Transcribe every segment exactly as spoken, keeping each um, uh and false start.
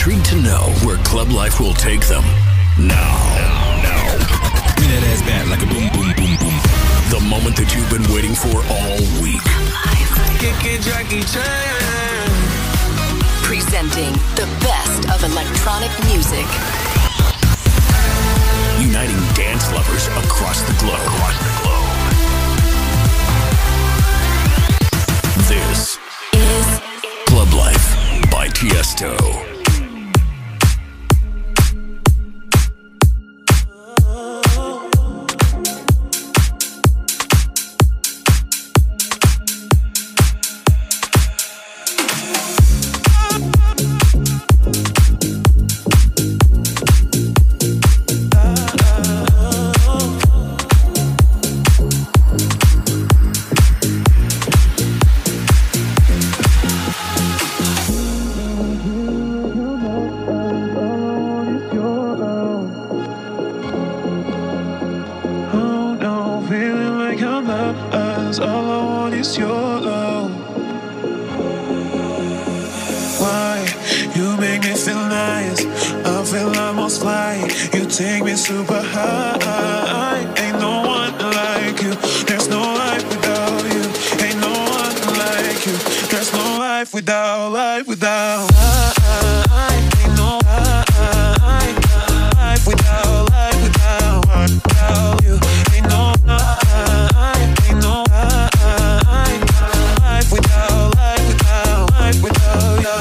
intrigued to know where Club Life will take them. Now, now, bring that ass back like a boom, boom, boom, boom. The moment that you've been waiting for all week. Presenting the best of electronic music. Uniting dance lovers across the globe. Across the globe. This is Club Life by Tiësto. Take me super high. Ain't no one like you. There's no life without you. Ain't no one like you. There's no life without, life without. Ain't no life without, life without, without you. Ain't no life, ain't no life without, life without, life without you.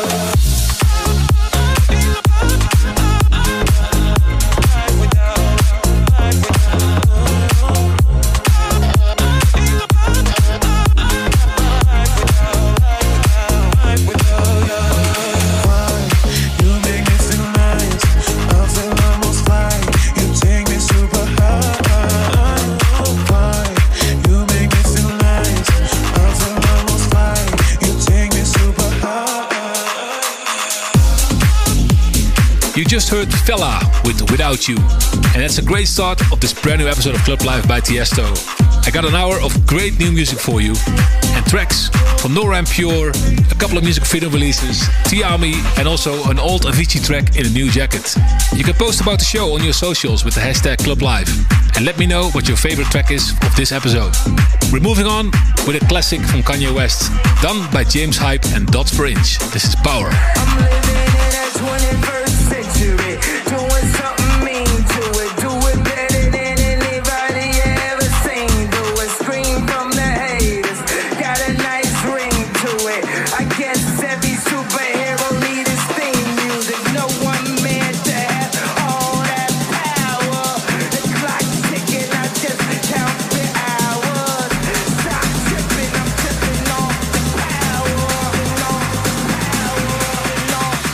You just heard Fella with Without You. And that's a great start of this brand new episode of Club Life by Tiësto. I got an hour of great new music for you. And tracks from Nora En Pure, a couple of Music Freedom releases, Tiami, and also an old Avicii track in a new jacket. You can post about the show on your socials with the hashtag Club Life. And let me know what your favorite track is of this episode. We're moving on with a classic from Kanye West, done by James Hype and Dots Per Inch. This is Power. I'm living in that twenty-first century, doing something mean to it, do it better than anybody you ever seen, do it, scream from the haters, got a nice ring to it. I guess every superhero need his theme music, no one man to have all that power. The clock's ticking, I just count the hours. Stop tripping, I'm tripping off the power, off the power, off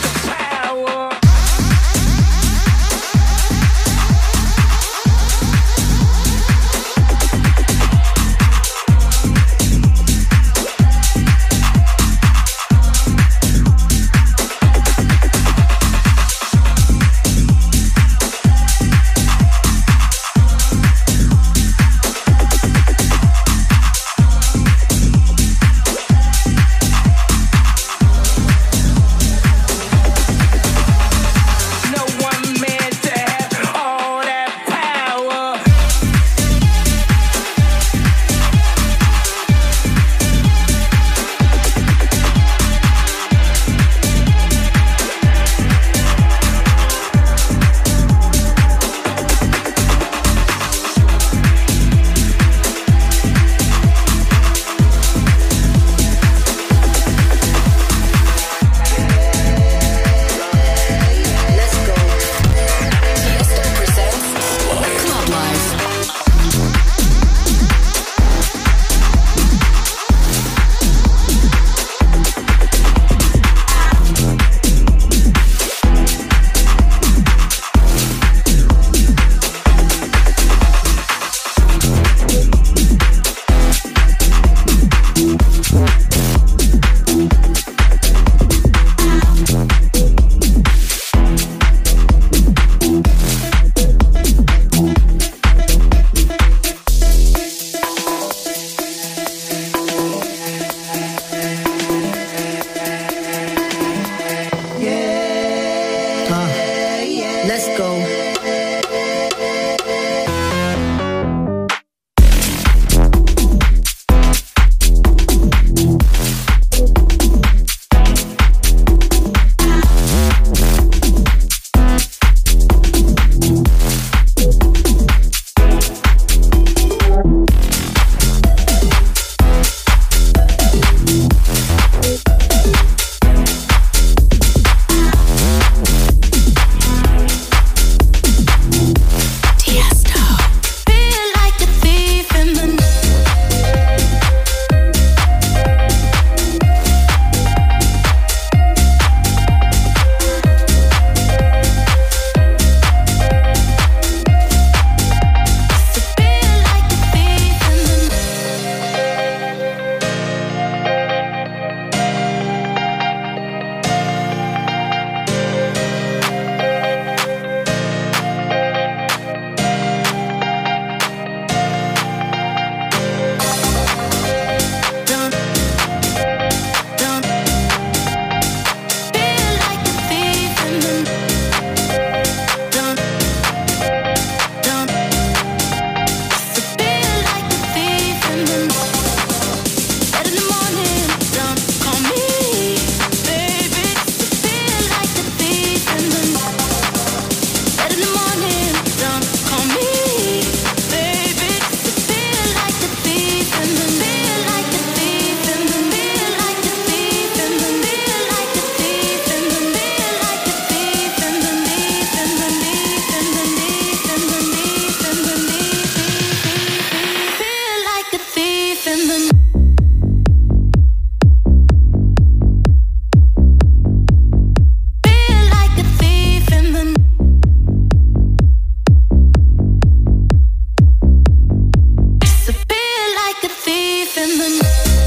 in the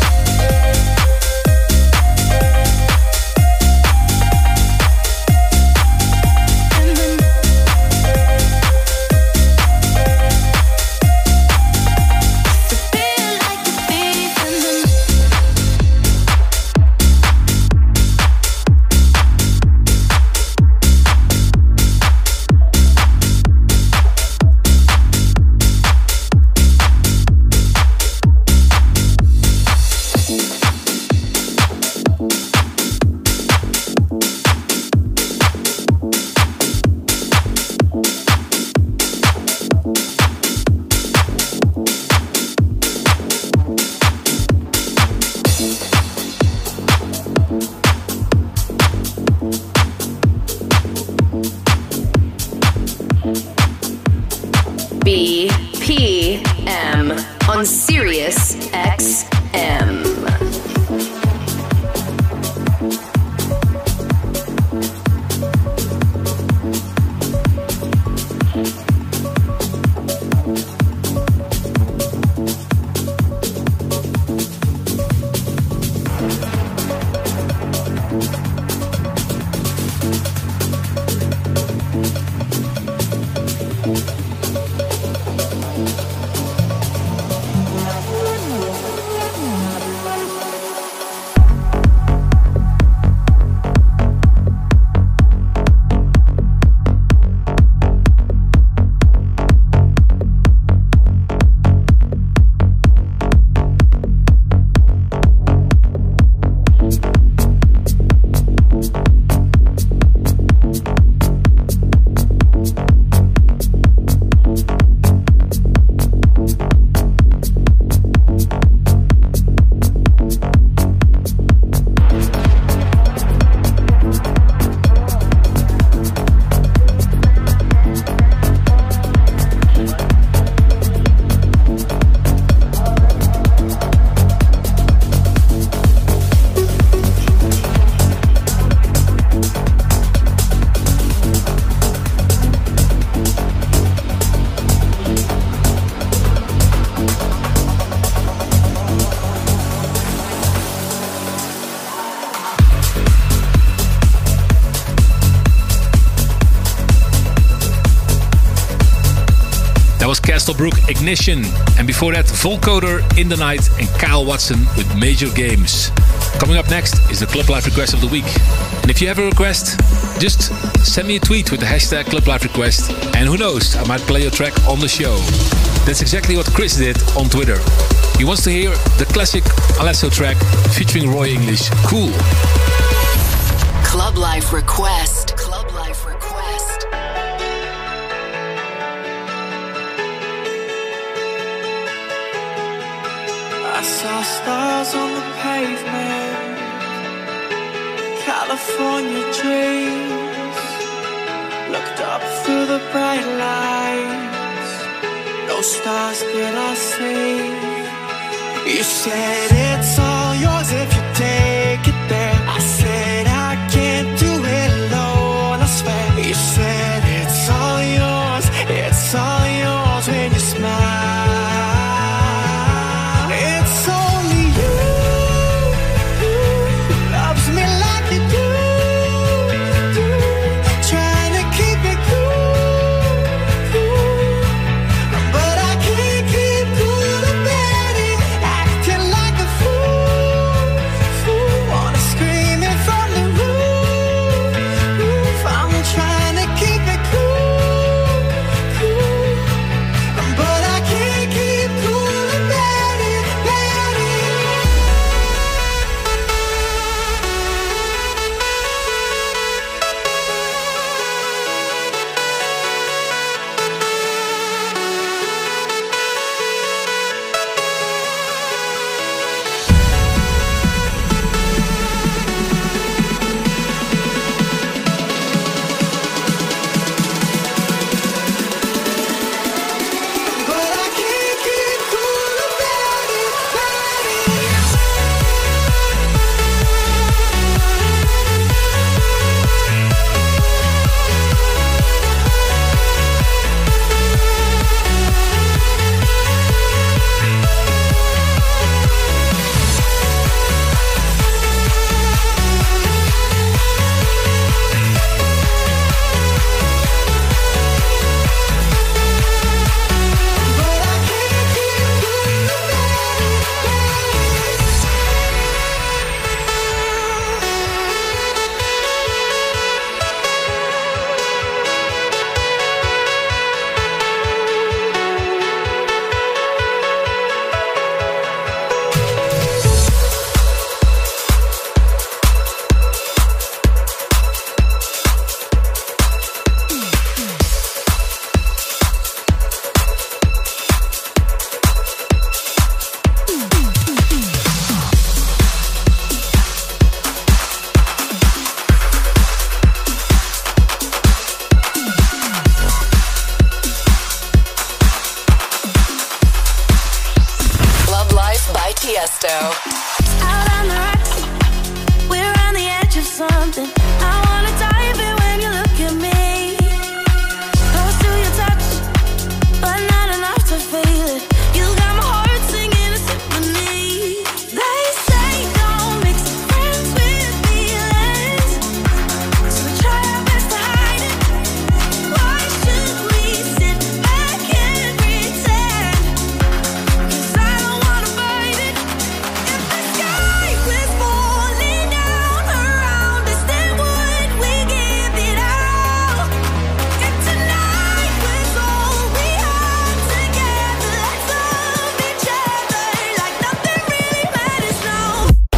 B P M on Sirius X M. Ignition, and before that Volcoder, In the Night, and Kyle Watson with Major Games. Coming up next is the Club Life Request of the Week. And if you have a request, just send me a tweet with the hashtag Club Life Request, and who knows, I might play your track on the show. That's exactly what Chris did on Twitter. He wants to hear the classic Alesso track featuring Roy English, Cool. Club Life Request. Club Life Request. I saw stars on the pavement, California dreams. Looked up through the bright lights, no stars did I see. You said it's all yours if you take it there. I said I can't do it alone, I swear. You said it's all yours, it's all yours when you smile. But I can't keep cool about it, acting like a fool. Tiësto. Out on the rocks, we're on the edge of something. I wanna dive in when you look at me. Close to your touch, but not enough to feel it. You got my heart singing a symphony. They say don't mix friends with feelings, so we try our best to hide it. Why should we sit back and pretend? 'Cause I don't wanna fight it. If the sky was falling down around us, then would we give it all? If tonight was all we had together, let's love each other like nothing really matters now.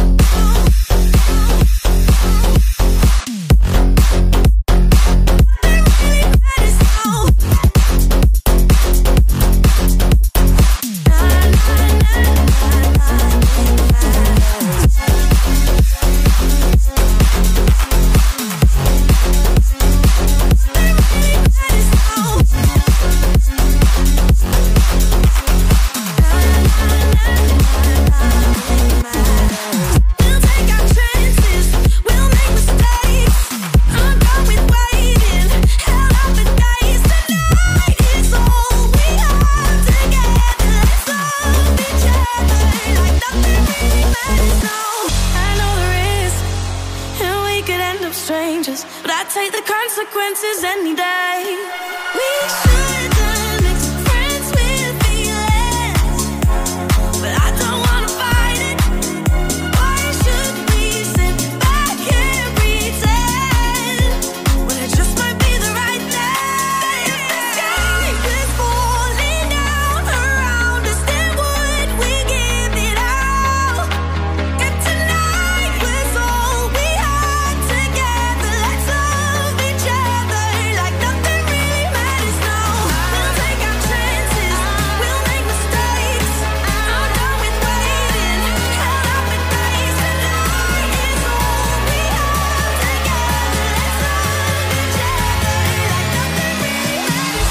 We'll take our chances, we'll make mistakes. I'm done with waiting, held up for days. Tonight is all we have together. Let's love each other like nothing really matters now. I know there is, and we could end up strangers, but I'd take the consequences any day. We shouldn't mix friends with feelings, but I don't wanna fight it. Why should we sit back and pretend when it just might be the right thing? If the sky was falling down around us, then would we give it all? If tonight was all we had together, let's love each other like nothing really matters now. We'll take our chances, we'll make mistakes. I'm done with waiting, held up for days. Tonight is all we have together. Let's love each other like nothing really matters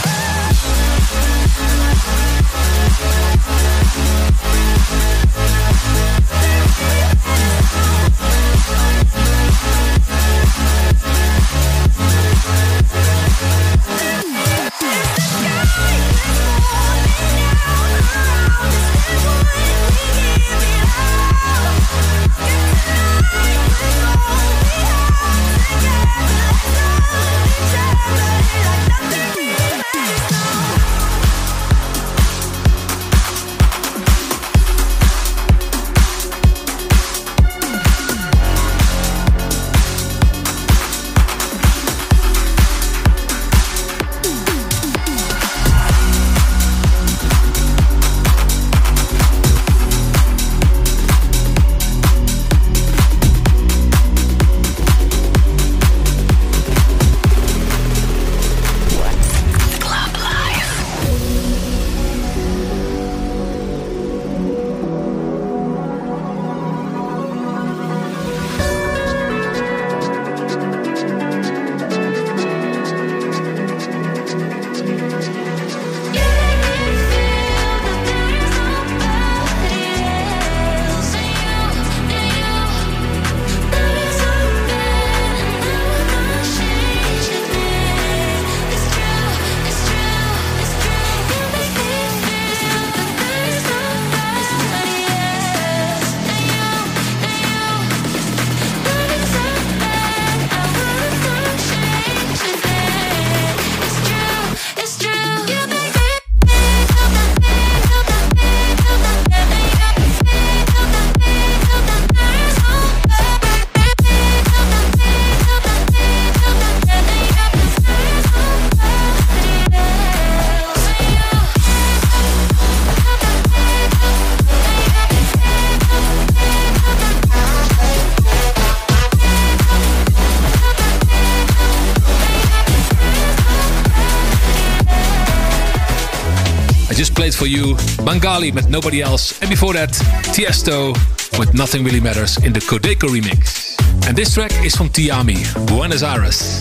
Played for you Bengali with Nobody Else, and before that Tiësto with Nothing Really Matters in the Codeco remix. And this track is from Tiami, Buenos Aires.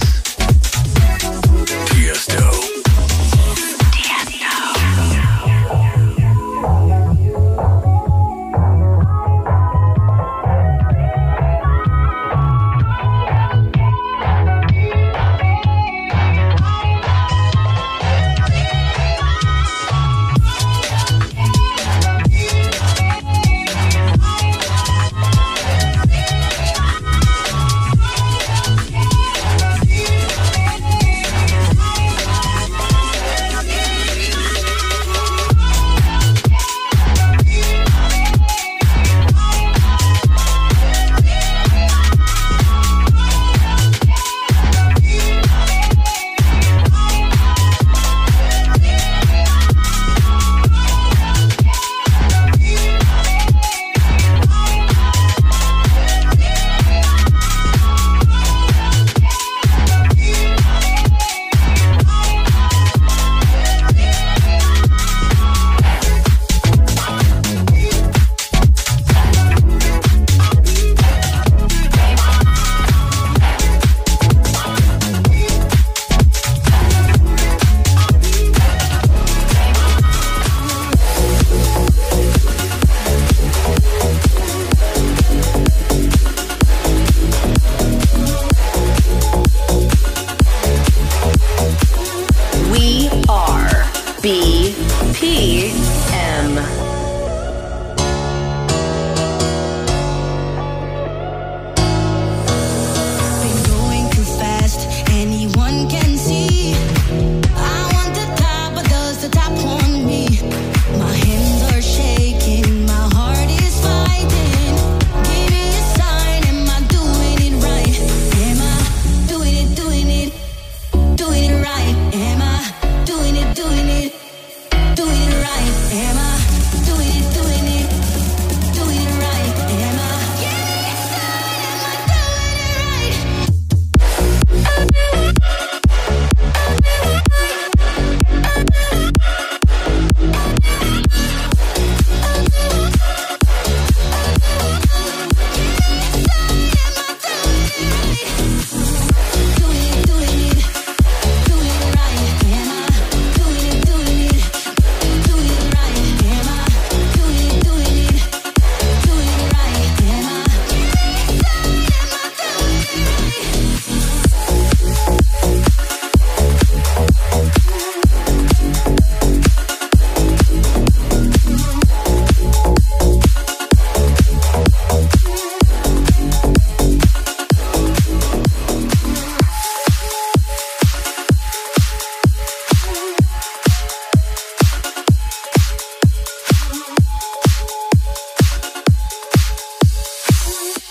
Tiësto.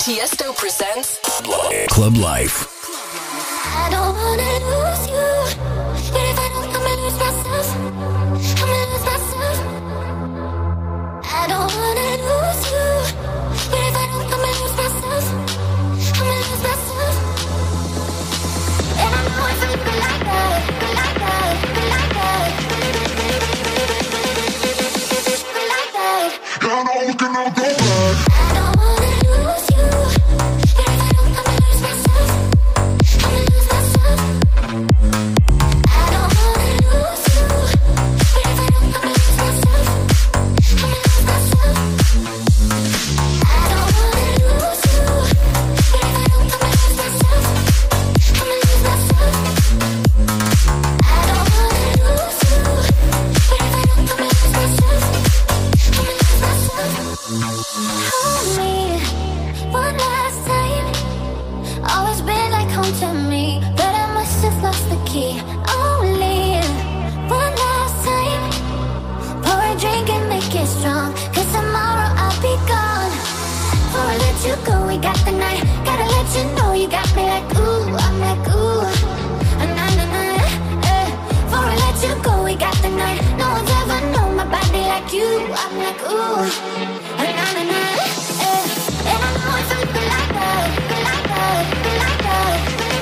Tiësto presents Club Life. I don't wanna lose you, but if I don't, I'ma lose myself. I'ma lose myself. I don't wanna lose you, but if I don't, I'ma lose myself. I'ma lose myself. And I know if I feel like that, feel like that, feel like that, feel like that. Yeah, I know we can never go back. I don't wanna lose you, but if I don't, I'ma lose myself. I'ma lose myself. I don't wanna lose you, but if I don't, I'ma lose myself. I'ma lose myself. I don't wanna lose you, but if I don't, I'ma lose myself. I'ma lose myself. I don't wanna lose you, but if I don't, I'ma lose myself. I'ma lose myself. Hold me one last time. Always been like home to me, but I must have lost the key. Only one last time. Pour a drink and make it strong, 'cause tomorrow I'll be gone. Before I let you go, we got the night. Gotta let you know you got me like ooh, I'm like ooh. Na na na, eh. Before I let you go, we got the night. No one's ever known my body like you. I'm like ooh, na na na, eh. And I know if I feel like that, feel like that, feel like that,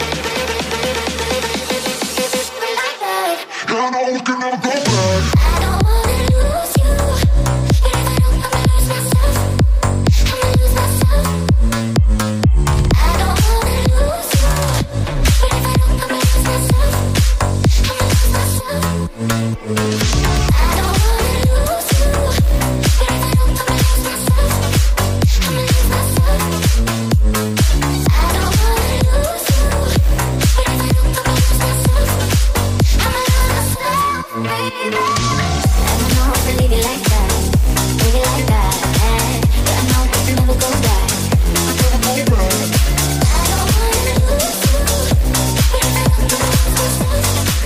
feel like that. Yeah, I know we can never go back. I don't wanna lose you, but if I don't, I'ma lose myself. I'ma lose myself. I don't wanna lose you, but if I don't, I'ma lose myself. I'ma lose myself. I don't wanna lose you, but if I don't, I'ma lose myself. I'ma lose myself. I don't wanna lose you, but if I don't, I'ma lose myself. I'ma lose myself, baby. I don't know if I leave you like that, leave you like that, eh? But I know we can never go back. I feel the paper. I don't wanna lose you, but if I don't, I'ma lose myself.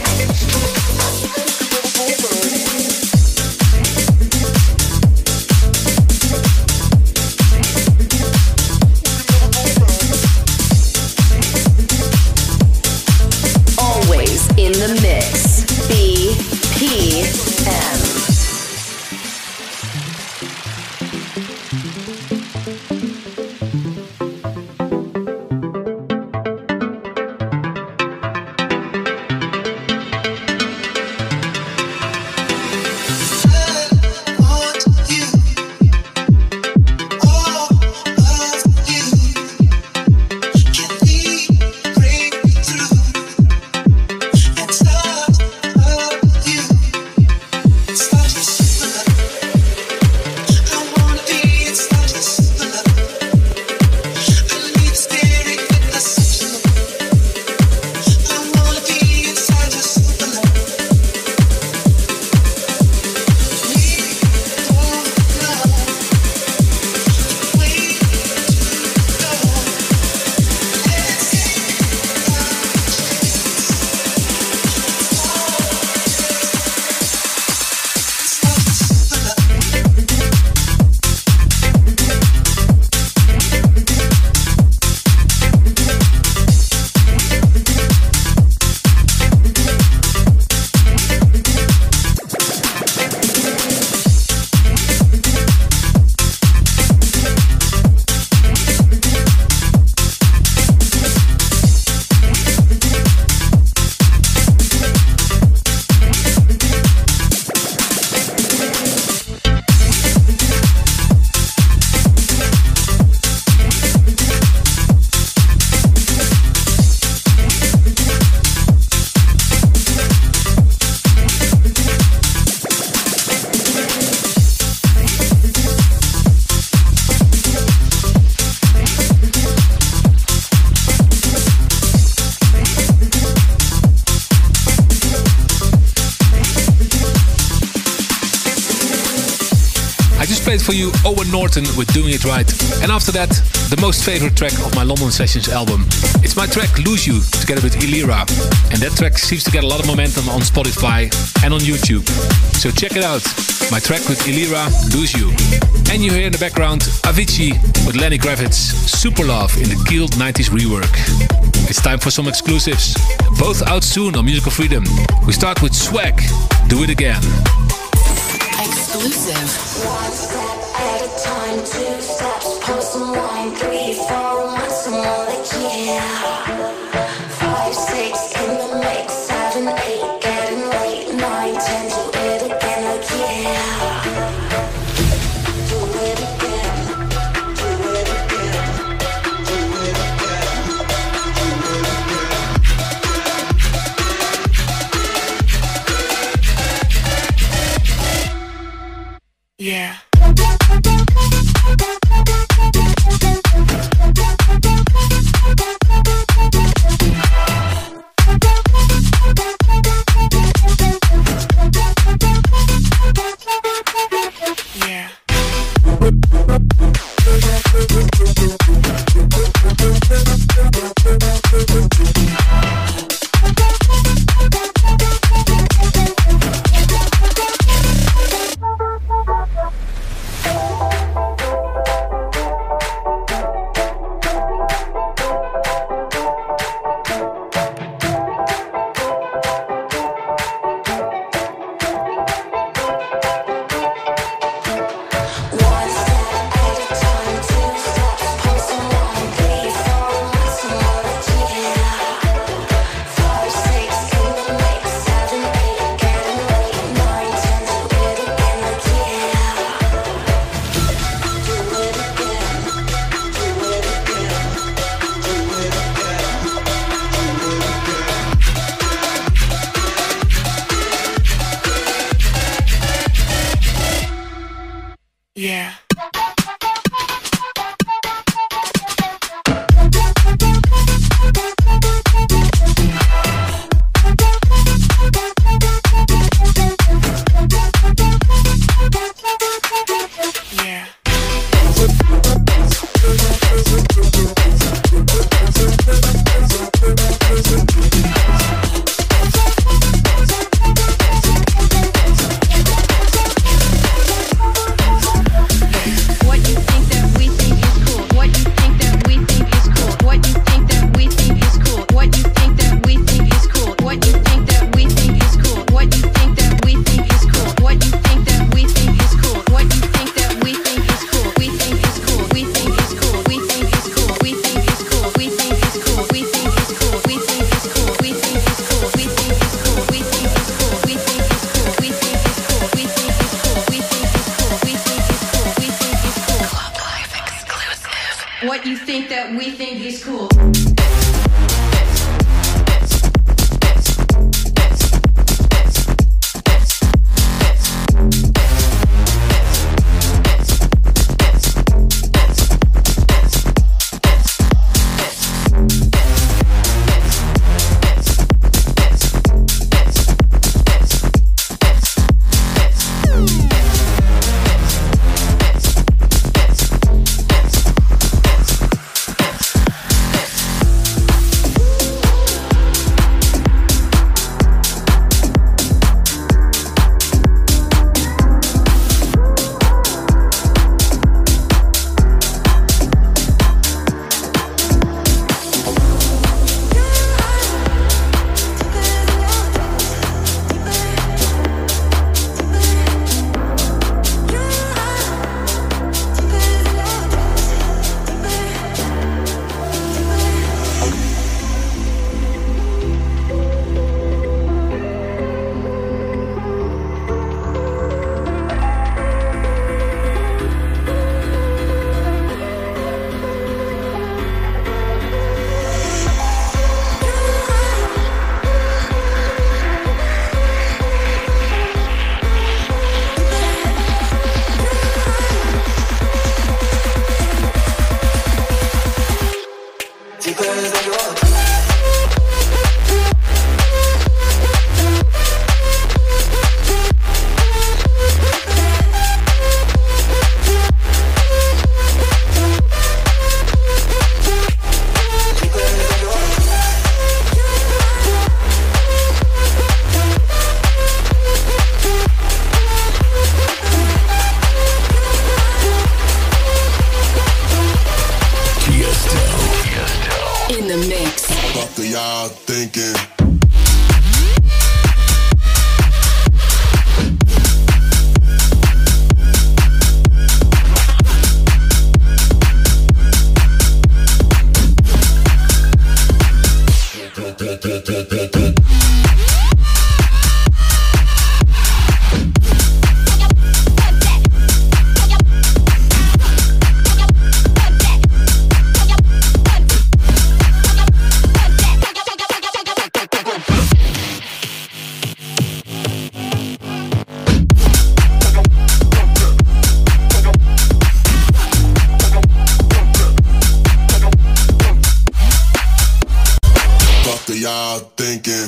Always in the mix. B P M. For you, Owen Norton with Doing It Right. And after that, the most favorite track of my London Sessions album. It's my track Lose You, together with Ilira. And that track seems to get a lot of momentum on Spotify and on YouTube. So check it out. My track with Ilira, Lose You. And you hear in the background Avicii with Lenny Kravitz's Super Love in the Keeled nineties rework. It's time for some exclusives, both out soon on Musical Freedom. We start with Swag, Do It Again. Exclusive. One step at a time, two steps, pour some wine, three, four, want some more, like yeah. Five, six, in the mix, seven, eight, getting late, nine, ten, do it again, like yeah. Do it again, do it again, do it again, do it again. Yeah. What you think that we think is cool. In the mix. Fuck are y'all thinking? Y'all thinking?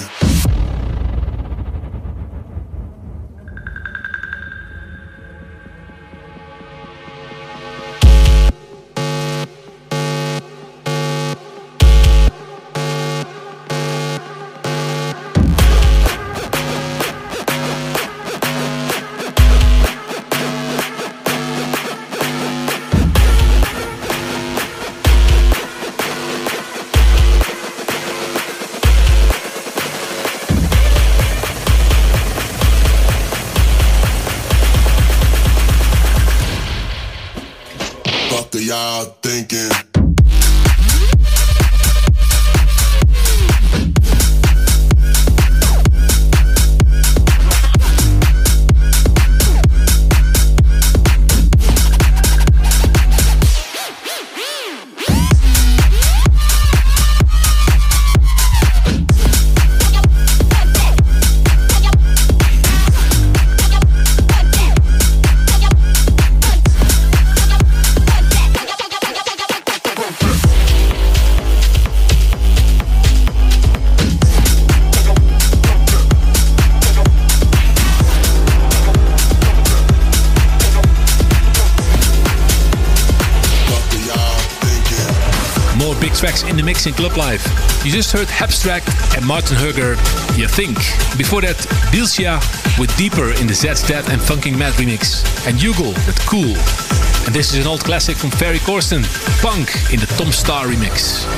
Y'all thinking? Tracks in the mix in Club Life. You just heard Abstract and Martin Herger, You Think. Before that, Bilsia with Deeper in the Zed's Dead and Funking Mad remix. And Yugal with Cool. And this is an old classic from Ferry Corsten, Punk in the Tom Starr remix.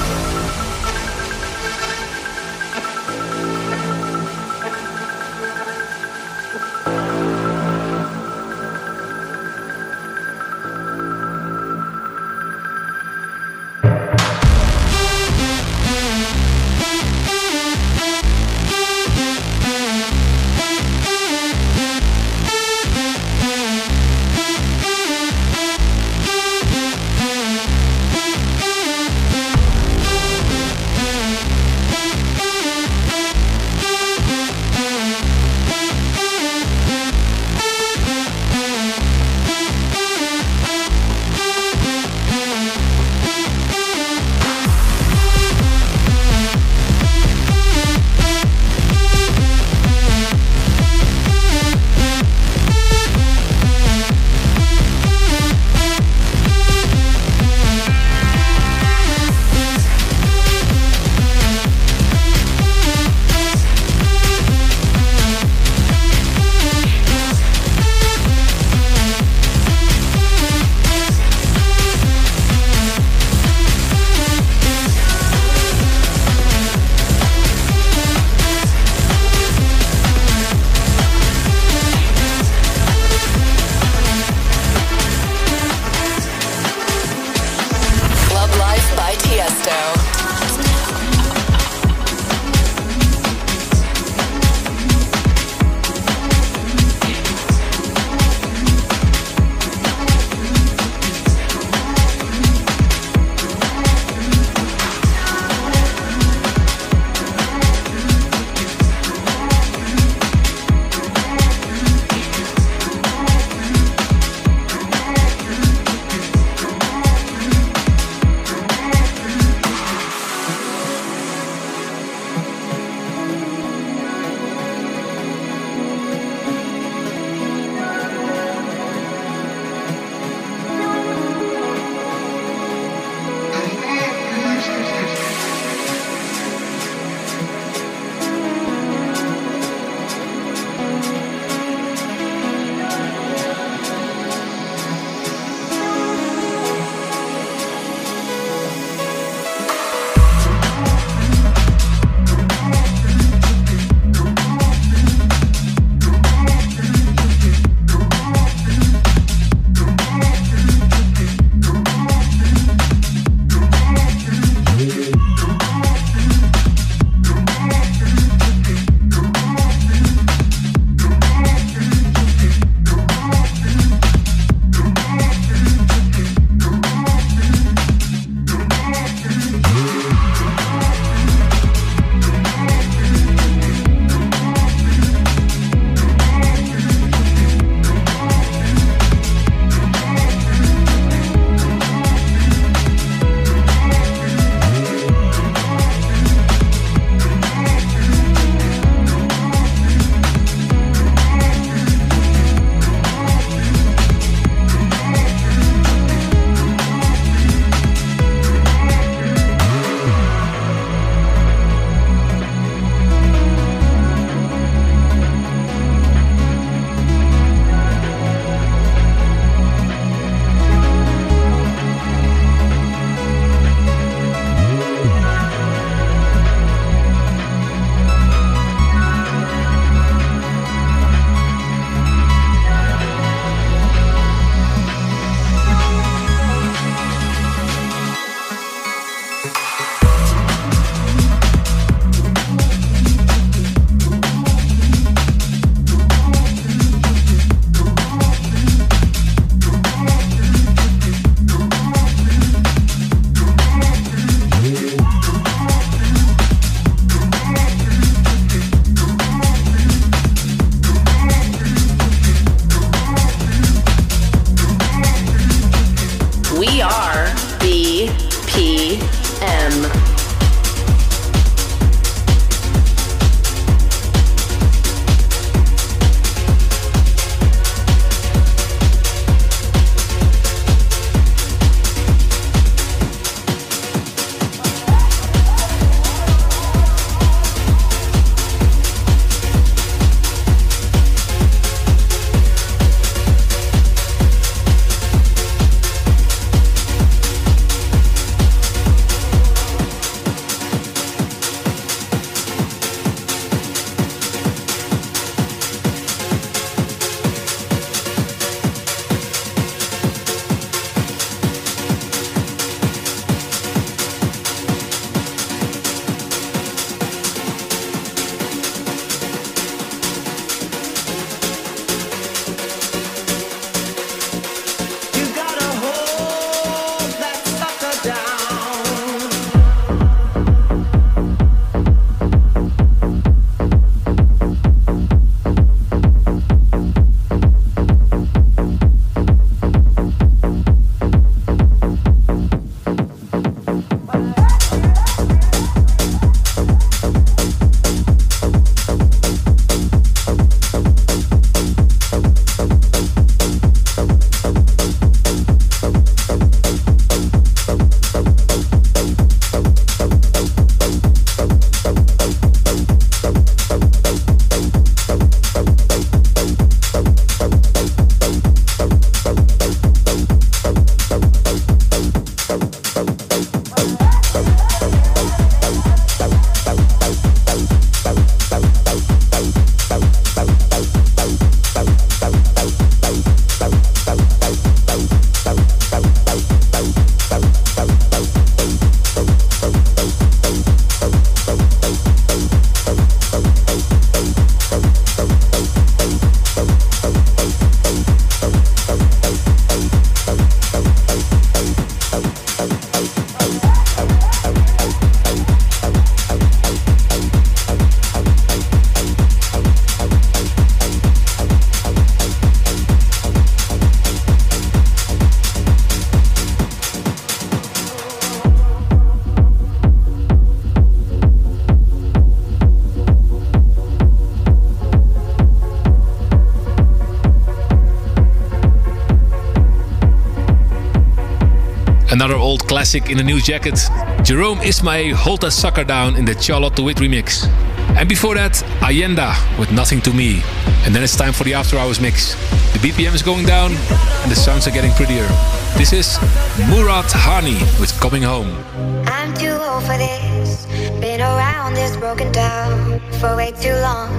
Another old classic in a new jacket. Jerome Isma-Ae, Hold That Sucker Down in the Charlotte de Witt remix. And before that, Allenda with Nothing to Me. And then it's time for the After Hours mix. The B P M is going down and the sounds are getting prettier. This is Murad Hani with Coming Home. I'm too old for this. Been around this, broken down for way too long.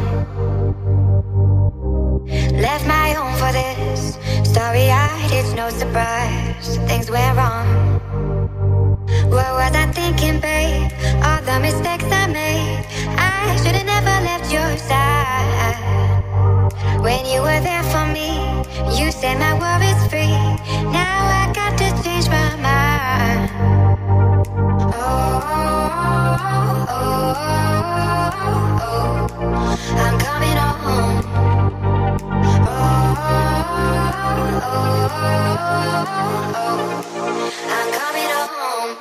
Left my home for this. Starry-eyed, it's no surprise. Things went wrong. What was I thinking, babe? All the mistakes I made. I should've never left your side. When you were there for me, you said my worries free. Now I got to change my mind. Oh, oh, oh, oh, oh. I'm coming home. Oh, oh, oh, oh. I'm coming home.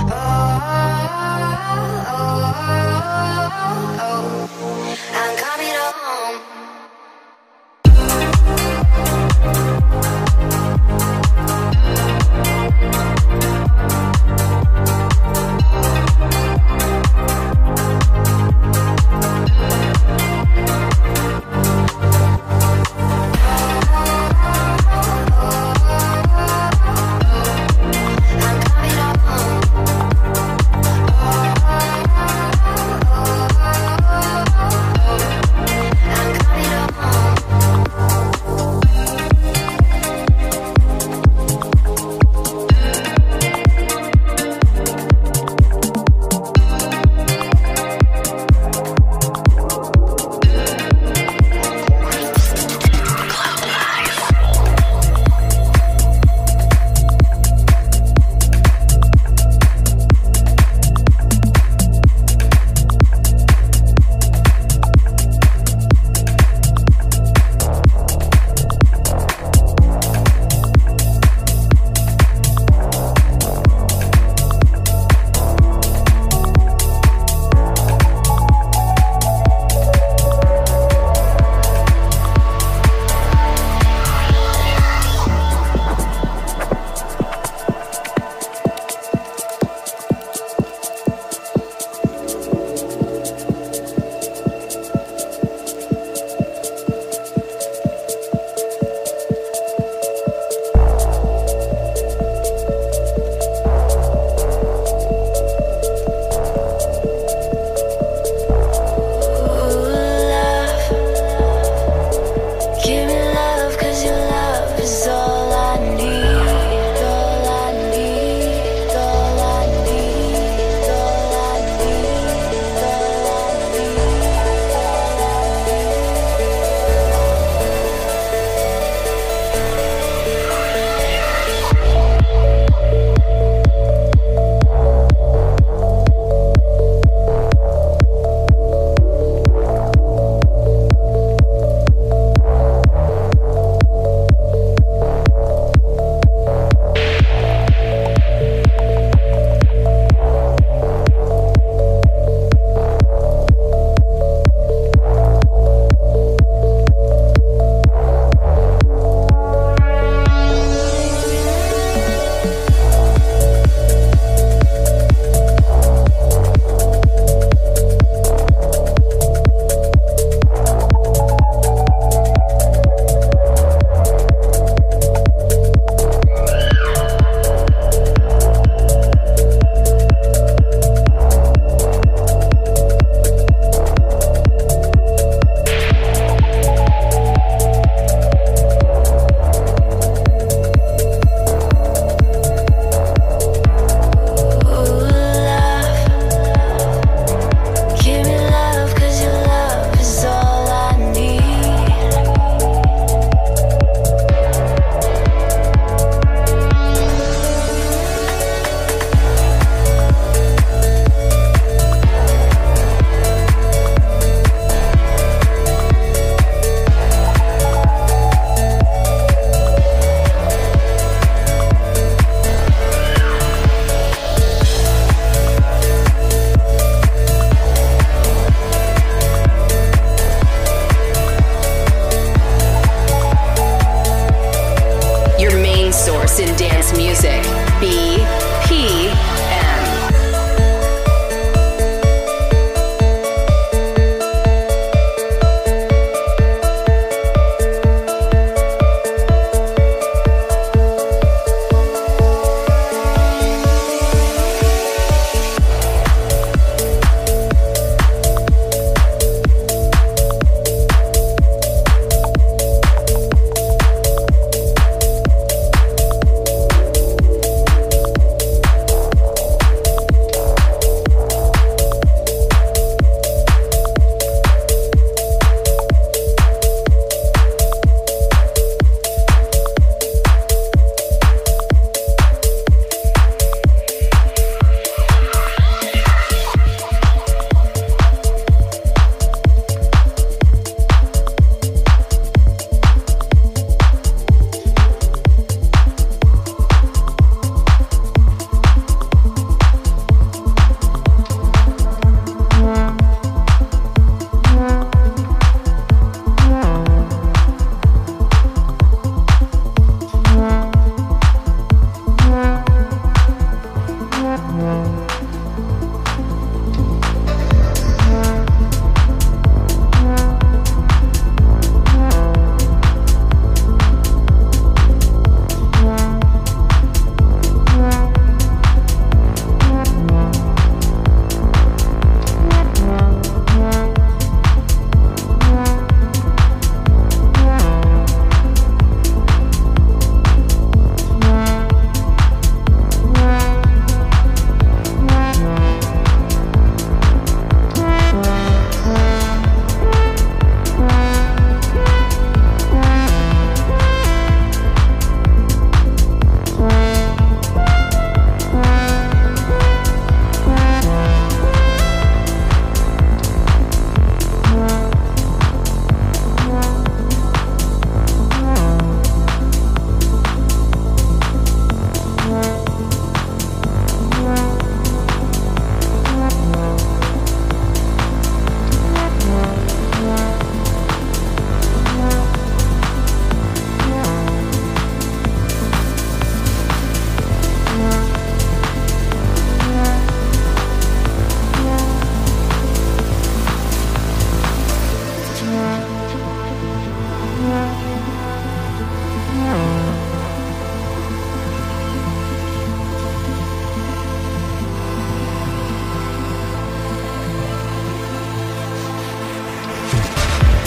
I'm coming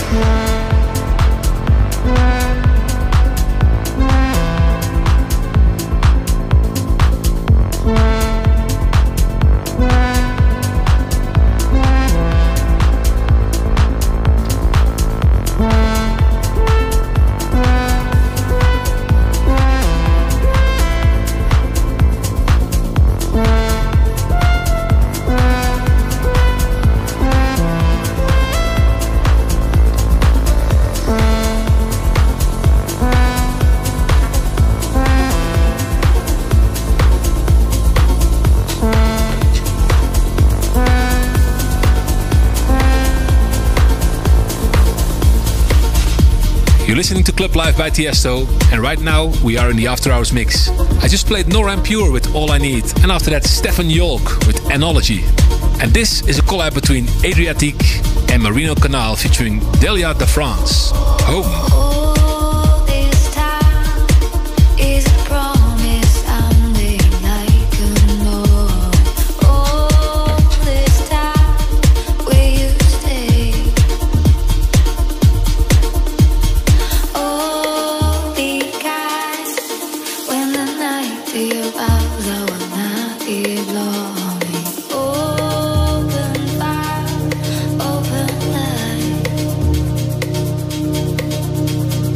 You're listening to Club Life by Tiësto, and right now we are in the After Hours mix. I just played Nora En Pure with All I Need, and after that Stefan Yolk with Analogy. And this is a collab between Adriatique and Marino Canal featuring Delia de France. Home. Open fire, open light.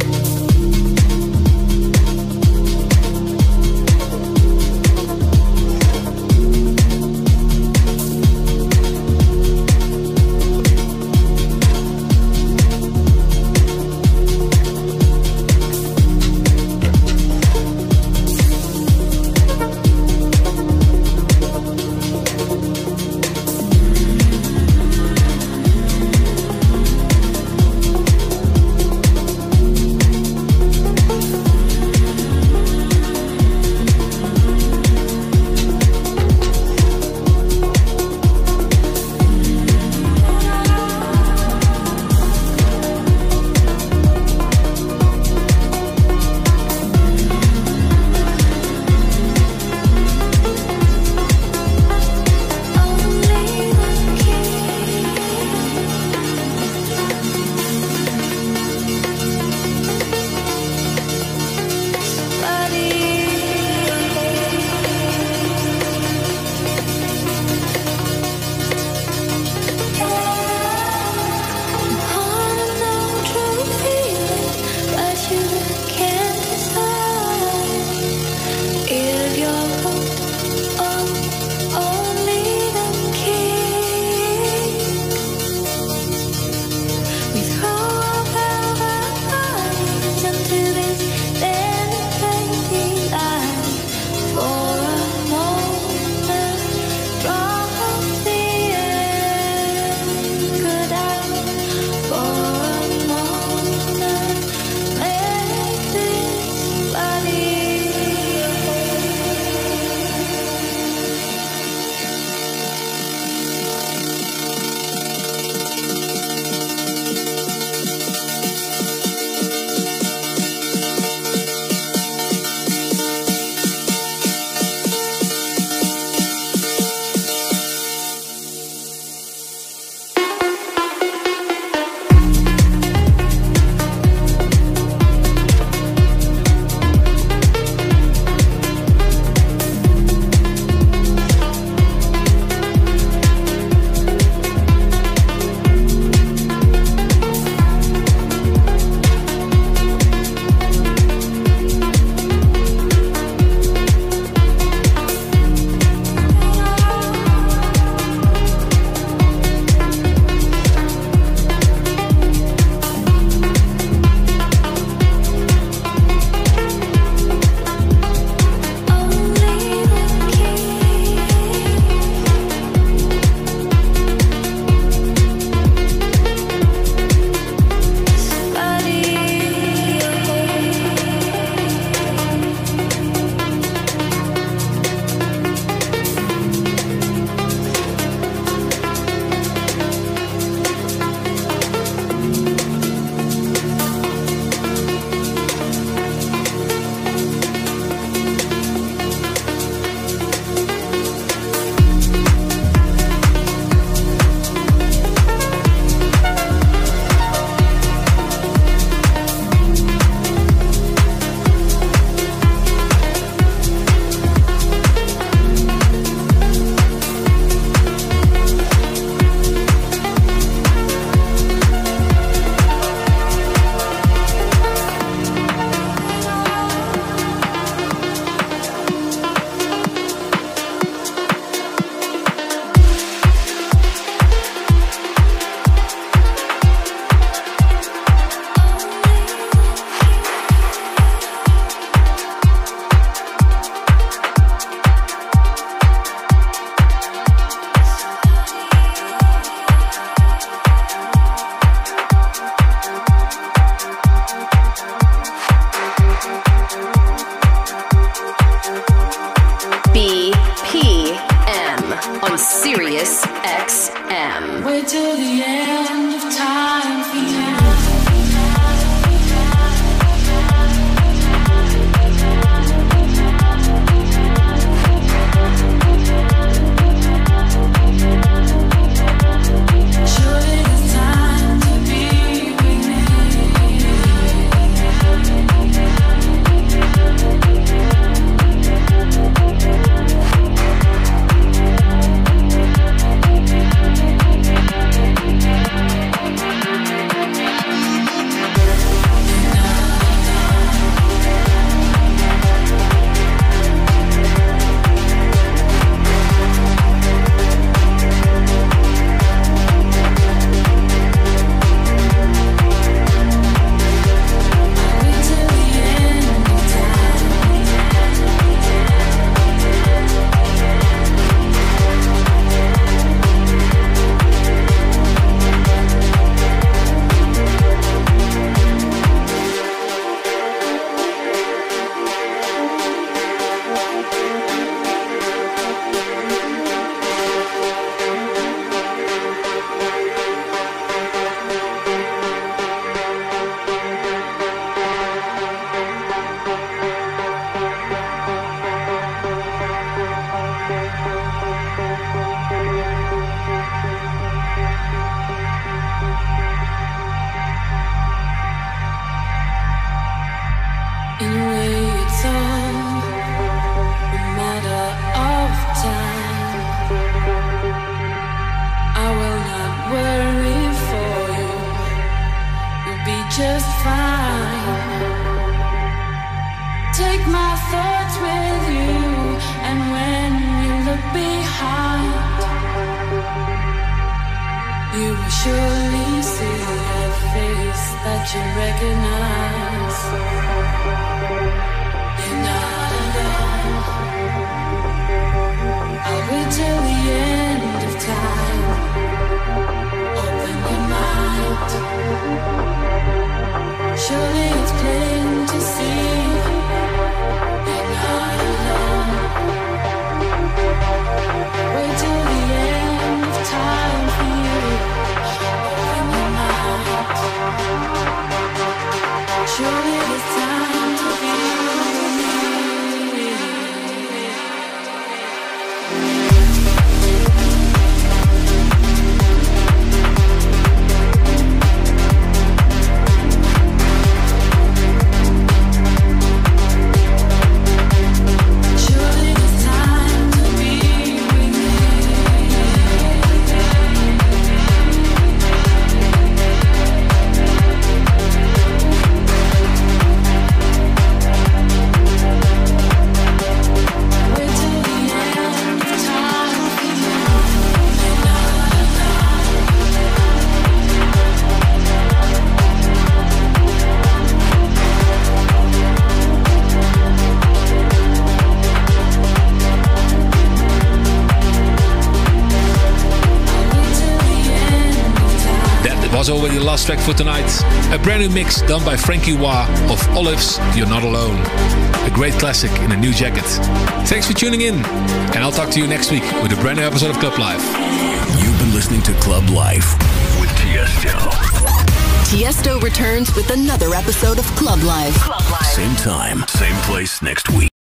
time for you. Just fine. Take my thoughts with you, and when you look behind, you will surely see a face that you recognize. You're not alone. I'll wait till the end of time. Open your mind. Surely it's plain to see you're not alone. Wait till the end of time for you. Open your mind. Surely it's time to be with me. Was already the last track for tonight. A brand new mix done by Frankie Wah of Olive's You're Not Alone. A great classic in a new jacket. Thanks for tuning in, and I'll talk to you next week with a brand new episode of Club Life. You've been listening to Club Life with Tiësto. Tiësto returns with another episode of Club Life. Club Life. Same time, same place next week.